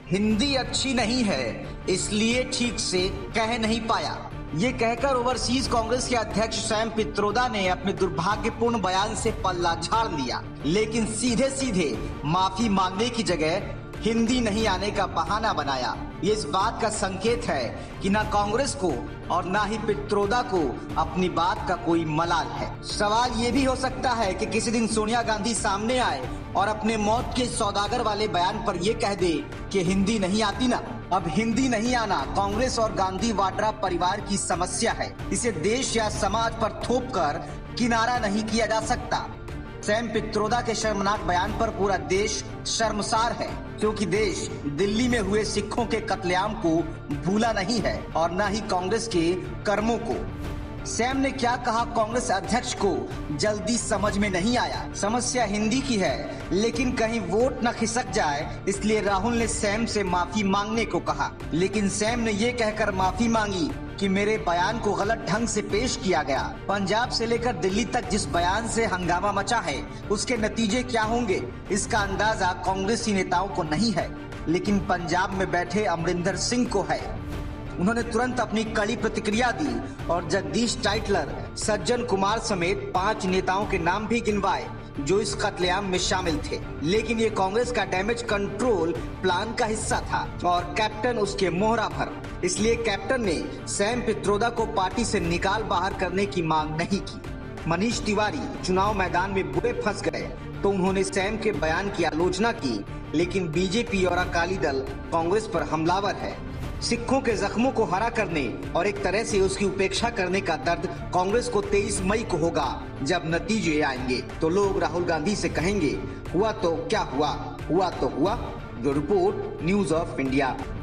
हिंदी अच्छी नहीं है इसलिए ठीक से कह नहीं पाया। ये कहकर ओवरसीज कांग्रेस के अध्यक्ष सैम पित्रोदा ने अपने दुर्भाग्यपूर्ण बयान से पल्ला झाड़ लिया, लेकिन सीधे सीधे माफी मांगने की जगह हिंदी नहीं आने का बहाना बनाया। ये इस बात का संकेत है कि ना कांग्रेस को और ना ही पित्रोदा को अपनी बात का कोई मलाल है। सवाल ये भी हो सकता है कि किसी दिन सोनिया गांधी सामने आए और अपने मौत के सौदागर वाले बयान पर ये कह दे कि हिंदी नहीं आती ना। अब हिंदी नहीं आना कांग्रेस और गांधी वाड्रा परिवार की समस्या है। इसे देश या समाज पर थोप कर किनारा नहीं किया जा सकता। सैम पित्रोदा के शर्मनाक बयान पर पूरा देश शर्मसार है, क्योंकि देश दिल्ली में हुए सिखों के कत्लेआम को भूला नहीं है और न ही कांग्रेस के कर्मों को। सैम ने क्या कहा कांग्रेस अध्यक्ष को जल्दी समझ में नहीं आया। समस्या हिंदी की है, लेकिन कहीं वोट न खिसक जाए इसलिए राहुल ने सैम से माफी मांगने को कहा, लेकिन सैम ने ये कहकर माफी मांगी कि मेरे बयान को गलत ढंग से पेश किया गया। पंजाब से लेकर दिल्ली तक जिस बयान से हंगामा मचा है उसके नतीजे क्या होंगे इसका अंदाजा कांग्रेसी नेताओं को नहीं है, लेकिन पंजाब में बैठे अमरिंदर सिंह को है। उन्होंने तुरंत अपनी कड़ी प्रतिक्रिया दी और जगदीश टाइटलर, सज्जन कुमार समेत 5 नेताओं के नाम भी गिनवाए जो इस कत्लेआम में शामिल थे। लेकिन ये कांग्रेस का डैमेज कंट्रोल प्लान का हिस्सा था और कैप्टन उसके मोहरा भर। इसलिए कैप्टन ने सैम पित्रोदा को पार्टी से निकाल बाहर करने की मांग नहीं की। मनीष तिवारी चुनाव मैदान में बुरे फंस गए तो उन्होंने सैम के बयान की आलोचना की, लेकिन बीजेपी और अकाली दल कांग्रेस पर हमलावर है। सिखों के जख्मों को हरा करने और एक तरह से उसकी उपेक्षा करने का दर्द कांग्रेस को 23 मई को होगा। जब नतीजे आएंगे तो लोग राहुल गांधी से कहेंगे हुआ तो क्या हुआ, हुआ तो हुआ। जो रिपोर्ट न्यूज़ ऑफ इंडिया।